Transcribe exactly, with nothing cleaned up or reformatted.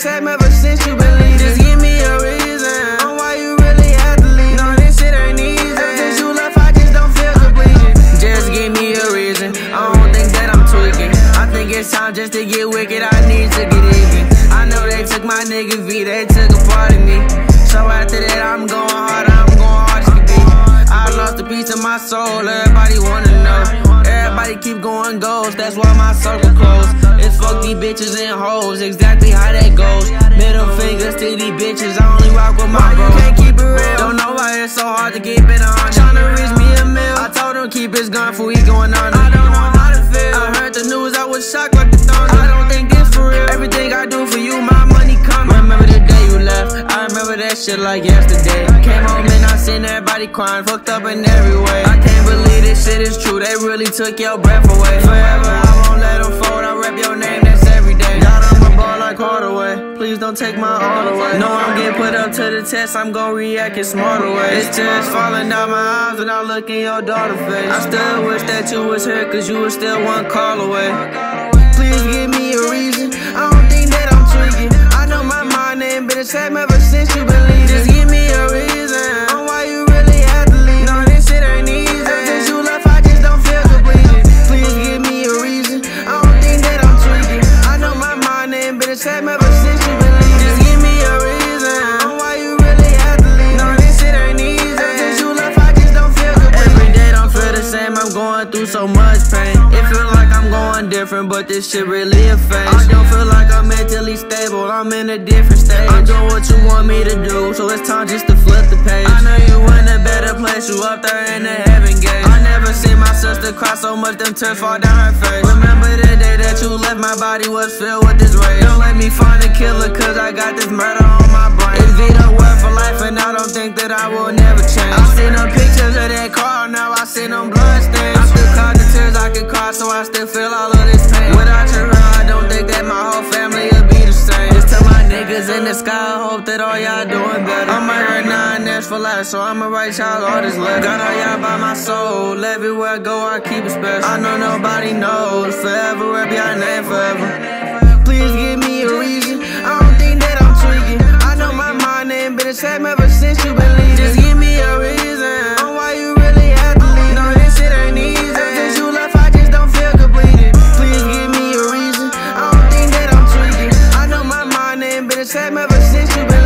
same ever since you been leaving. Just give me a reason on why you really had to leave. No, this shit ain't easy. Ever since you left, I just don't feel completed. Just give me a reason. I don't think that I'm tweaking. I think it's time just to get wicked. I need to get even. I know they took my nigga V, they took a part of me. So after that, I'm going harder, I'm going hard as can be. I lost a piece of my soul, everybody wanna know. Everybody keep going ghost, that's why my circle closed. It's fuck these bitches and hoes, exactly how that goes. Middle fingers to these bitches, I only rock with my bros. You can't keep it real, don't know why it's so hard to keep it on. Tryna reach me a mill, I told him keep his gun before he going on. I don't know how to feel, I heard the news, I was shocked like the thunder. I don't think it's for real, everything I do for you, my money coming. Remember the day you left, I remember that shit like yesterday. Came home and I seen everybody crying, fucked up in every way. I can't believe this shit is true, they really took your breath away. Forever, I won't let them fold, I rep your name, that's every day. Got on my ball like Hardaway, please don't take my all away. No, I'm getting put up to the test, I'm gon' react in smarter ways. It's just falling down my eyes when I look in your daughter's face. I still wish that you was here, cause you was still one call away. Please give me a reason, I don't think that I'm tweaking. I know my mind ain't been the same ever since you been leaving. Just give me a reason on why you really had to leave. No, this shit ain't easy. Ever since you left, I just don't feel completed. Please give me a reason, I don't think that I'm tweaking. I know my mind ain't been the same ever since you been leaving. Just give me a reason on why you really had to leave. No, this shit ain't easy. Ever since you left, I just don't feel completed. Every day don't feel the same, I'm going through so much pain. It feel like I'm going different, but this shit really a phase. I don't feel like I'm mentally stable, I'm in a different stage. I'm doing what you want me to do, so it's time just to flip the page. I know you in a better place, you up there in the heaven gate. I never seen my sister cry so much, them tears fall down her face. Remember the day that you left, my body was filled with this rage. Don't let me find a killer, cause I got this murder on my brain. It's V the word for life, and I don't think that I will never change. I seen them pictures of that car, now I see them blood stains. I still cry the tears I could cry, so I still feel all of this pain. Without your help, I don't think that my whole family will be the same. Just tell my niggas in the sky, I hope that all y'all doing better. I'm right now and that's for life, so I'ma write y'all all this letter. Got all y'all by my soul, everywhere I go I keep it special. I know nobody knows, forever rep y'all name forever. Please give me a reason, I don't think that I'm tweaking. I know my mind ain't been the same ever since you been leaving. Just give me a reason on why you really had to leave. No, this shit ain't easy. Ever since you left, I just don't feel completed. Please give me a reason, I don't think that I'm tweaking. I know my mind ain't been the same ever since you been